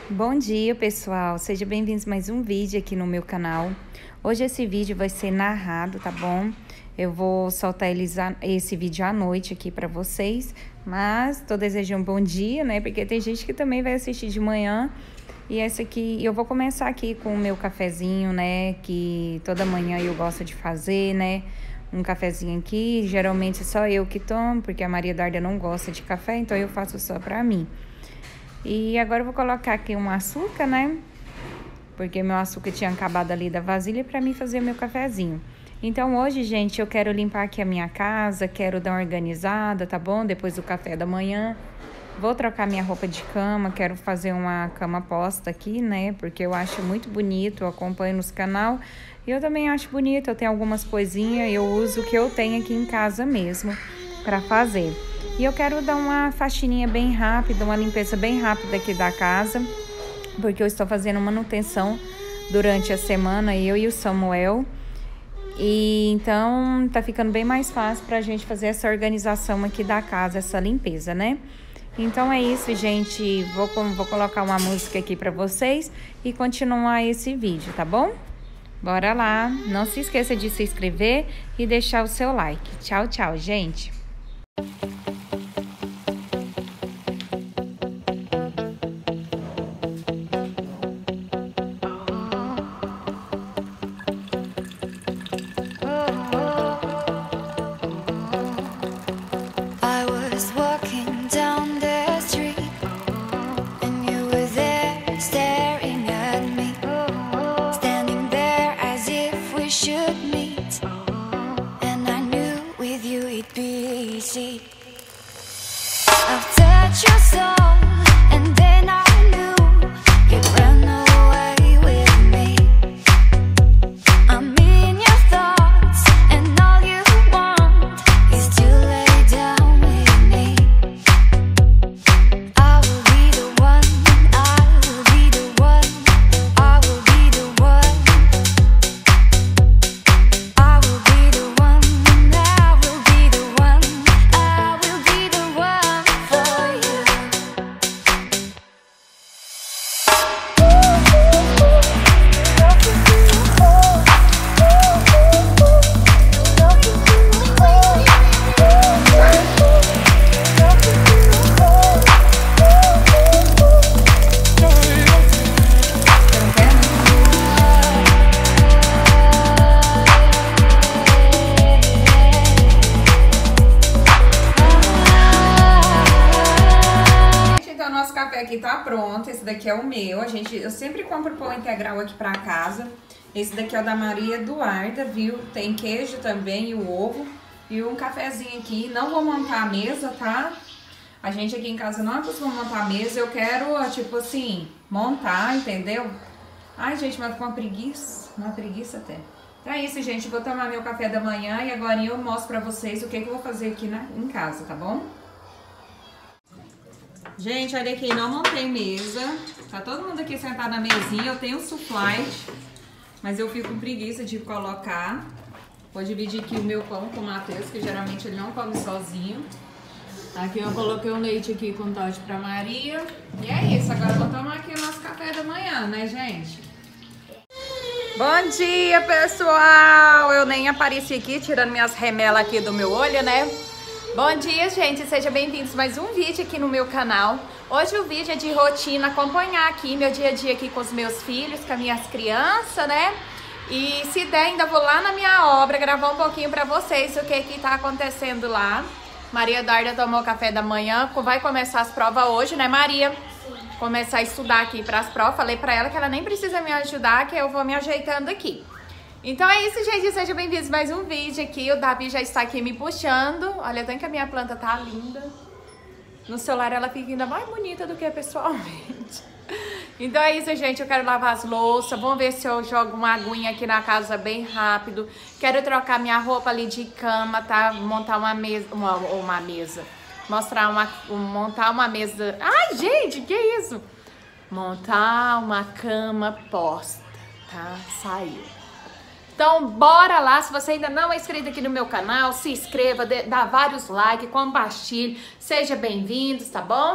Bom dia, pessoal. Sejam bem-vindos a mais um vídeo aqui no meu canal. Hoje esse vídeo vai ser narrado, tá bom? Eu vou soltar esse vídeo à noite aqui pra vocês, mas tô desejando um bom dia, né? Porque tem gente que também vai assistir de manhã. E esse aqui, eu vou começar aqui com o meu cafezinho, né? Que toda manhã eu gosto de fazer, né? Um cafezinho aqui, geralmente é só eu que tomo, porque a Maria Eduarda não gosta de café, então eu faço só pra mim. E agora eu vou colocar aqui um açúcar, né? Porque meu açúcar tinha acabado ali da vasilha pra mim fazer o meu cafezinho. Então hoje, gente, eu quero limpar aqui a minha casa, quero dar uma organizada, tá bom? Depois do café da manhã. Vou trocar minha roupa de cama, quero fazer uma cama posta aqui, né? Porque eu acho muito bonito, eu acompanho nos canal. E eu também acho bonito, eu tenho algumas coisinhas, eu uso o que eu tenho aqui em casa mesmo pra fazer. E eu quero dar uma faxininha bem rápida, uma limpeza bem rápida aqui da casa, porque eu estou fazendo manutenção durante a semana, eu e o Samuel. E então tá ficando bem mais fácil pra gente fazer essa organização aqui da casa, essa limpeza, né? Então é isso, gente. Vou colocar uma música aqui pra vocês e continuar esse vídeo, tá bom? Bora lá. Não se esqueça de se inscrever e deixar o seu like. Tchau, tchau, gente. I've touched your soul, and then I knew you'd run away with me. I'm in your thoughts, and all you want is to lay down with me. I will be the one, I will be the one, I will be the one. I will be the one, I will be the one, I will be the one for you. Então, nosso café aqui tá pronto. Esse daqui é o meu. Eu sempre compro pão integral aqui pra casa. Esse daqui é o da Maria Eduarda, viu? Tem queijo também e o ovo. E um cafezinho aqui. Não vou montar a mesa, tá? A gente aqui em casa não costuma montar a mesa. Eu quero, tipo assim, montar, entendeu? Ai, gente, mas com uma preguiça até. Então é isso, gente. Vou tomar meu café da manhã e agora eu mostro pra vocês o que eu vou fazer aqui em casa, tá bom? Gente, olha aqui, não montei mesa. Tá todo mundo aqui sentado na mesinha. Eu tenho suflite, mas eu fico com preguiça de colocar. Vou dividir aqui o meu pão com o Matheus, que geralmente ele não come sozinho. Aqui eu coloquei o leite aqui com Toddy pra Maria. E é isso, agora eu vou tomar aqui o nosso café da manhã, né, gente? Bom dia, pessoal! Eu nem apareci aqui, tirando minhas remelas aqui do meu olho, né? Bom dia, gente! Sejam bem-vindos a mais um vídeo aqui no meu canal. Hoje o vídeo é de rotina, acompanhar aqui meu dia a dia aqui com os meus filhos, com as minhas crianças, né? E se der, ainda vou lá na minha obra gravar um pouquinho pra vocês o que tá acontecendo lá. Maria Eduarda tomou café da manhã, vai começar as provas hoje, né, Maria? Começar a estudar aqui pras provas. Falei pra ela que ela nem precisa me ajudar, que eu vou me ajeitando aqui. Então é isso, gente. Sejam bem-vindos a mais um vídeo aqui. O Davi já está aqui me puxando. Olha, tanto que a minha planta tá linda. No celular ela fica ainda mais bonita do que pessoalmente. Então é isso, gente. Eu quero lavar as louças. Vamos ver se eu jogo uma aguinha aqui na casa bem rápido. Quero trocar minha roupa ali de cama, tá? Montar uma mesa. Uma mesa. Montar uma mesa. Ai, gente, que isso? Montar uma cama posta, tá? Saiu. Então, bora lá. Se você ainda não é inscrito aqui no meu canal, se inscreva, dá vários likes, compartilhe. Seja bem-vindos, tá bom?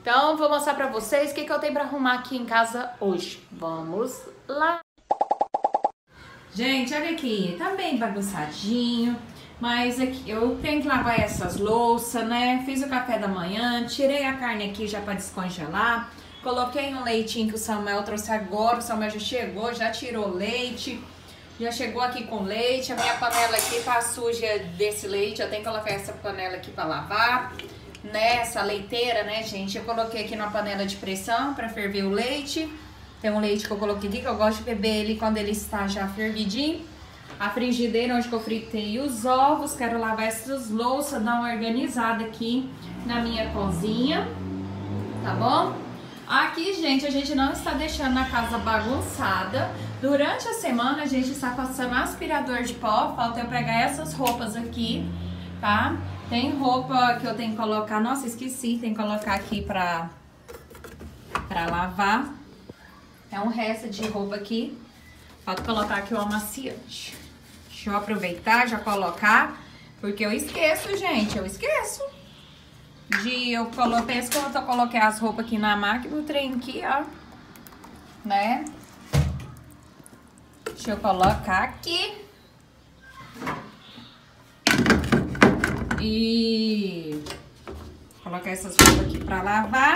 Então, vou mostrar pra vocês o que eu tenho pra arrumar aqui em casa hoje. Vamos lá! Gente, olha aqui, tá bem bagunçadinho, mas aqui eu tenho que lavar essas louças, né? Fiz o café da manhã, tirei a carne aqui já pra descongelar, coloquei um leitinho que o Samuel trouxe agora, o Samuel já chegou, já tirou leite, já chegou aqui com leite, a minha panela aqui tá suja desse leite, eu tenho que colocar essa panela aqui pra lavar. Nessa leiteira, né, gente, eu coloquei aqui na panela de pressão pra ferver o leite. Tem um leite que eu coloquei aqui, que eu gosto de beber ele quando ele está já fervidinho. A frigideira onde que eu fritei os ovos. Quero lavar essas louças, dar uma organizada aqui na minha cozinha, tá bom? Aqui, gente, a gente não está deixando a casa bagunçada. Durante a semana, a gente está passando aspirador de pó. Falta eu pegar essas roupas aqui, tá? Tem roupa que eu tenho que colocar, nossa, esqueci, tem que colocar aqui pra lavar. É um resto de roupa aqui. Falta colocar aqui o amaciante. Deixa eu aproveitar, já colocar, porque eu esqueço, gente, eu esqueço. Penso que eu coloquei as roupas aqui na máquina, o trem aqui, ó, né? Deixa eu colocar aqui. E colocar essas roupas aqui pra lavar.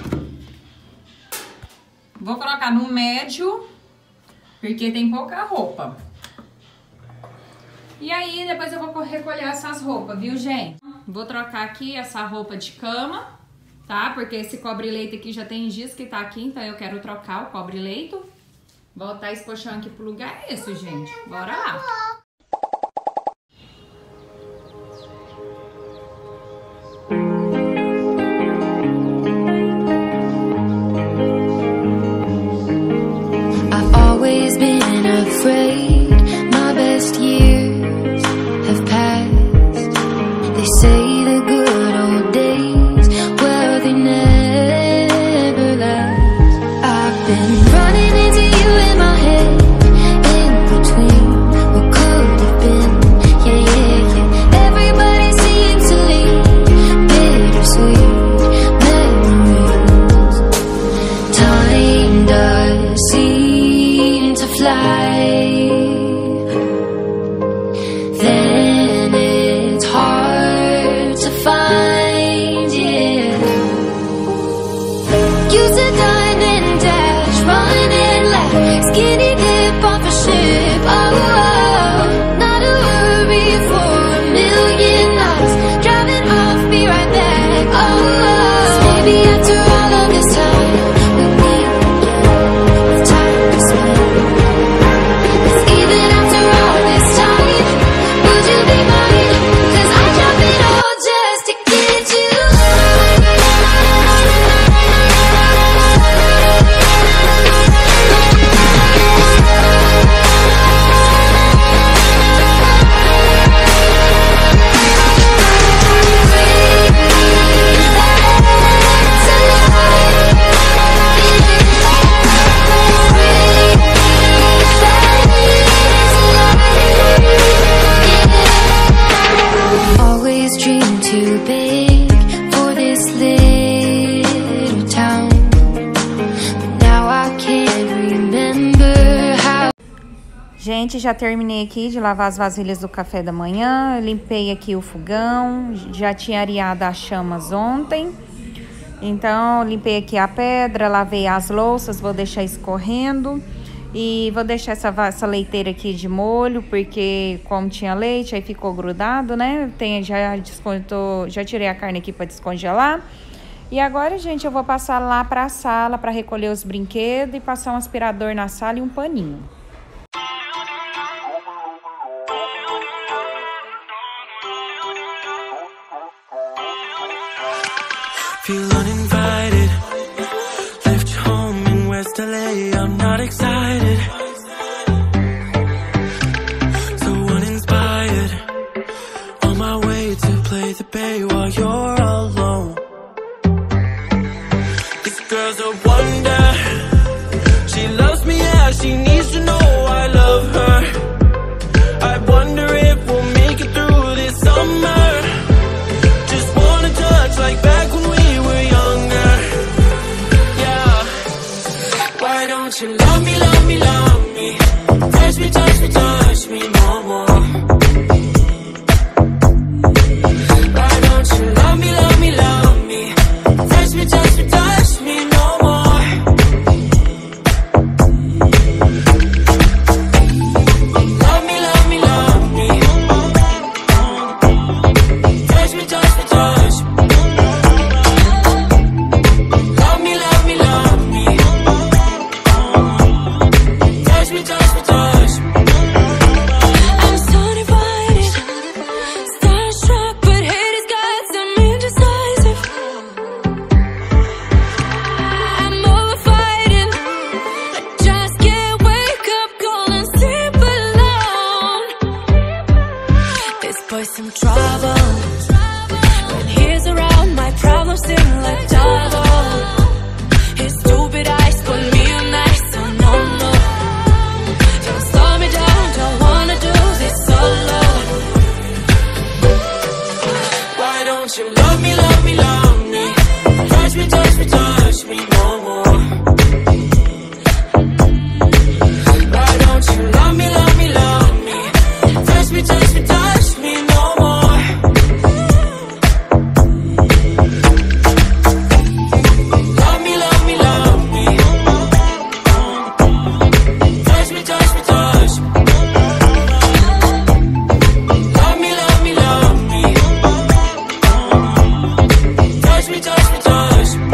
Vou colocar no médio, porque tem pouca roupa. E aí, depois eu vou recolher essas roupas, viu, gente? Vou trocar aqui essa roupa de cama, tá? Porque esse cobre-leito aqui já tem dias que tá aqui, então eu quero trocar o cobre-leito. Botar esse colchão aqui pro lugar esse, gente. Bora lá. Afraid my best years have passed. They say the good old days, well, they never last. I've been running into you in my head, in between what could have been. Yeah, yeah, yeah. Everybody seems to leave bittersweet memories. Time does seem to fly. Gente, já terminei aqui de lavar as vasilhas do café da manhã, limpei aqui o fogão, já tinha areado as chamas ontem. Então, limpei aqui a pedra, lavei as louças, vou deixar escorrendo. E vou deixar essa leiteira aqui de molho, porque como tinha leite, aí ficou grudado, né? Já tirei a carne aqui para descongelar. E agora, gente, eu vou passar lá para a sala para recolher os brinquedos e passar um aspirador na sala e um paninho. Feel uninvited, left home in West LA, I'm not excited, so uninspired, on my way to play the bay while you're alone. This girl's a wonder, she loves me, yeah, she needs to know I love her. I wonder if we'll make it through this summer, just wanna touch like back when we were younger. don't you love me, love me, love me? Touch me, touch me, touch me no more. Why don't you love me, love me, love me? Touch me, touch me, touch me no more. Love me, love me, love me. Touch me, touch me, touch me. Love me, love me, love me. Touch me, touch me, touch me. I'm so divided, starstruck, but hate has got some indecisive. I'm over fighting, I just can't wake up cold and sleep alone. This boy's some trouble. When he's around, my problems seem like double. His stupid eyes put me on ice, so no, no. Don't slow me down, don't wanna do this solo. Why don't you love me, love me, love me? Touch me, touch me, touch me no more. Why don't you love me, love me, love me? Touch me, touch me, touch me no more. Love me, love me, love me. Touch me, touch me, touch me. Love me, love me, love me. Touch me, touch me, touch me.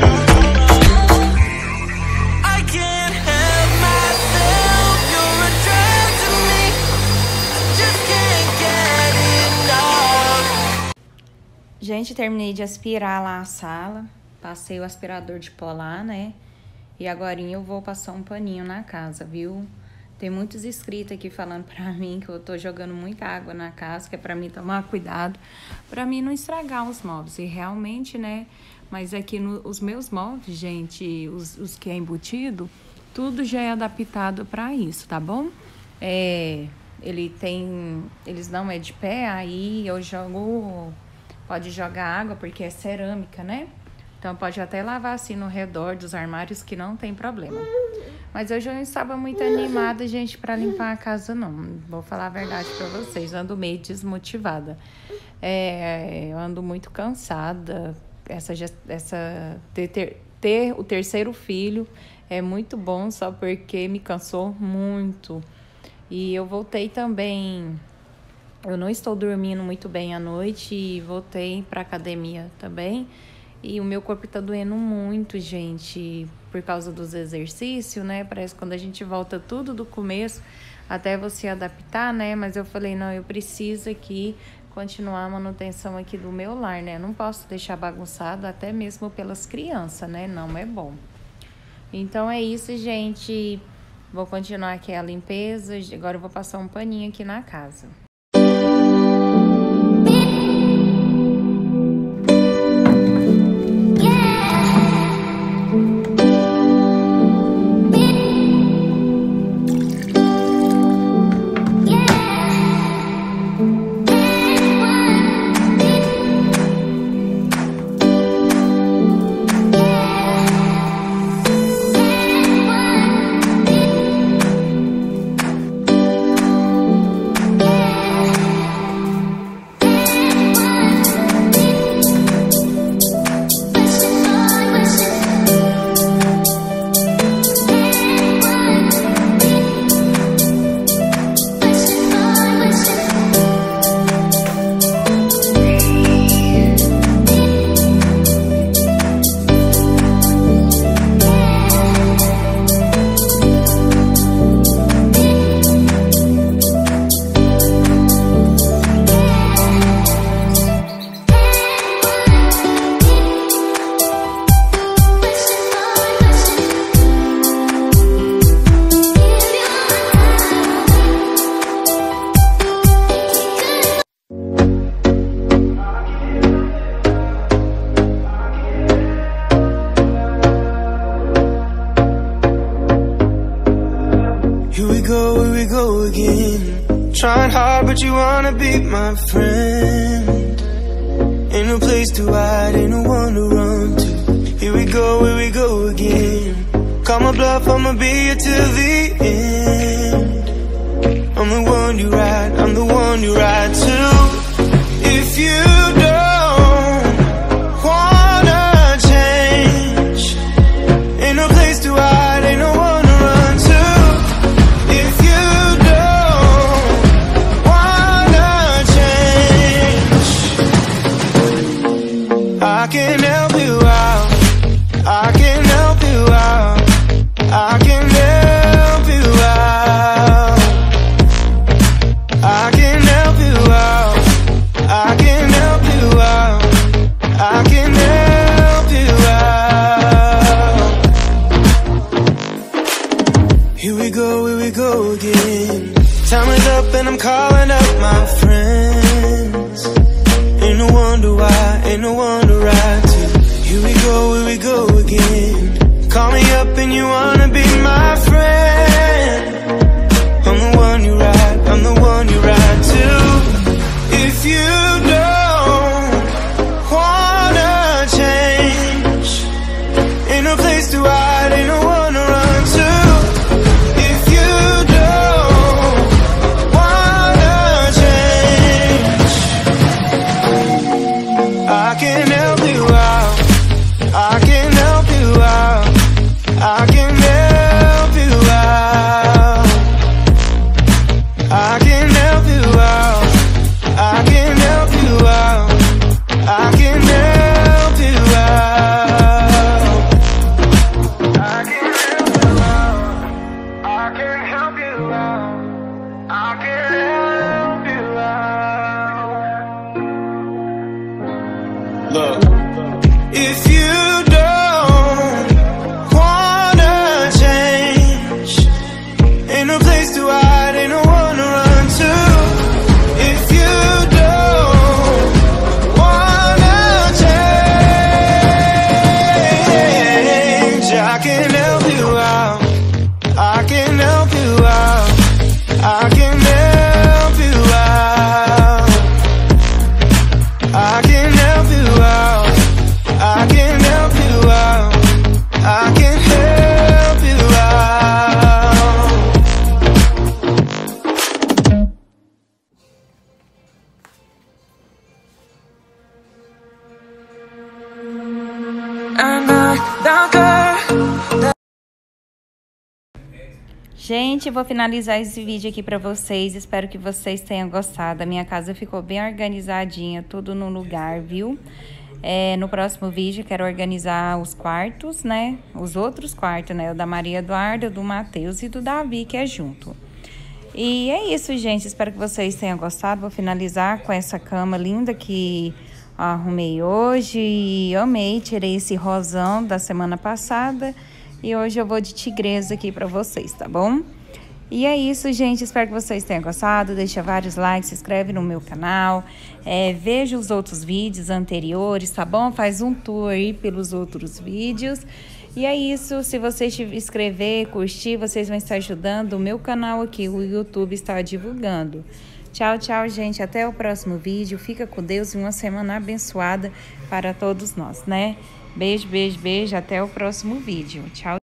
I can't help myself, you're a drag to me. I just can't get enough. Gente, terminei de aspirar lá a sala. Passei o aspirador de pó lá, né? E agora eu vou passar um paninho na casa, viu? Tem muitos inscritos aqui falando pra mim que eu tô jogando muita água na casa, que é pra mim tomar cuidado, pra mim não estragar os móveis. E realmente, né? Mas aqui os meus móveis, gente, os que é embutido, tudo já é adaptado pra isso, tá bom? Eles não é de pé, aí eu jogo, pode jogar água porque é cerâmica, né? Então pode até lavar assim no redor dos armários que não tem problema. Mas hoje eu não estava muito animada, gente, para limpar a casa, não. Vou falar a verdade para vocês, ando meio desmotivada. Eu ando muito cansada. Ter o terceiro filho é muito bom, só porque me cansou muito. E eu voltei também. Eu não estou dormindo muito bem à noite e voltei para academia também. E o meu corpo tá doendo muito, gente, por causa dos exercícios, né? Parece que quando a gente volta tudo do começo, até você adaptar, né? Mas eu falei, não, eu preciso aqui continuar a manutenção aqui do meu lar, né? Eu não posso deixar bagunçado, até mesmo pelas crianças, né? Não é bom. Então é isso, gente. Vou continuar aqui a limpeza. Agora eu vou passar um paninho aqui na casa. Trying hard, but you wanna be my friend. Ain't no place to hide, ain't no one to run to. Here we go again. call my bluff, I'ma be here till the end. I'm the one you ride, I'm the one you ride to. If you don't wanna change, ain't no place to hide, ain't no one to run to. If you don't wanna change, I can help you out, I can help you out, I can help you out, I can help you out, I can help you out, I can help you out. Here we go again. Time is up and I'm calling up my friends. Ain't no wonder why, ain't no wonder right to. Here we go again. Call me up and you wanna be my friend. I'm the one you ride, I'm the one you ride to. If you don't wanna change, ain't no place to hide, ain't no one to run to. If you don't wanna change, I can help you out, I can help you out, I can help you out, I can help you out, I can help you out, I can help you out, I can help you out, I can help you out, I can help you out. Look, if you don't wanna change, ain't no place to hide, ain't no one to run to. If you don't wanna change, I can help you out, I can help you out, I can help you out, I can help you out, I can help you out, I can help you out. And I don't care. Gente, vou finalizar esse vídeo aqui pra vocês. Espero que vocês tenham gostado. A minha casa ficou bem organizadinha, tudo no lugar, viu? No próximo vídeo, quero organizar os quartos, né? Os outros quartos, né? O da Maria Eduarda, do Matheus e do Davi, que é junto. E é isso, gente. Espero que vocês tenham gostado. Vou finalizar com essa cama linda que arrumei hoje. E amei, tirei esse rosão da semana passada. E hoje eu vou de tigresa aqui pra vocês, tá bom? E é isso, gente. Espero que vocês tenham gostado. Deixa vários likes, se inscreve no meu canal. Veja os outros vídeos anteriores, tá bom? Faz um tour aí pelos outros vídeos. E é isso. Se vocês se inscrever, curtir, vocês vão estar ajudando o meu canal aqui. O YouTube está divulgando. Tchau, tchau, gente. Até o próximo vídeo. Fica com Deus e uma semana abençoada para todos nós, né? Beijo, beijo, beijo. Até o próximo vídeo. Tchau.